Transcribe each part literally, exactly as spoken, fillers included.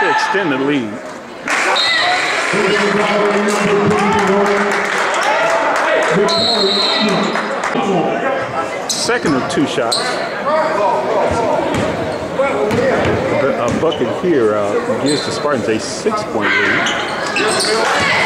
to extend the lead. Second of two shots. A bucket here uh, gives the Spartans a six-point lead.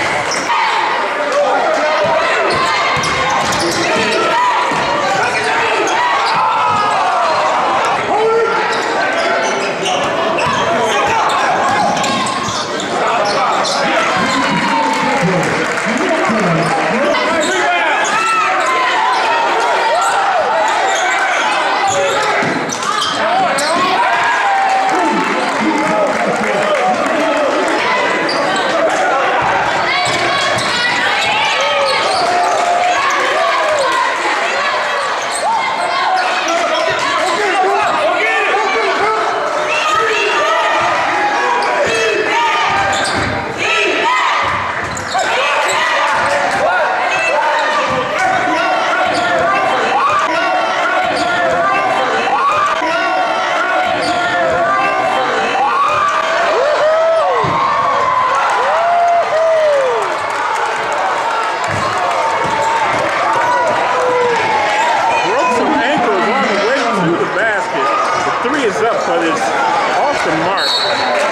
Three is up, but it's off the mark.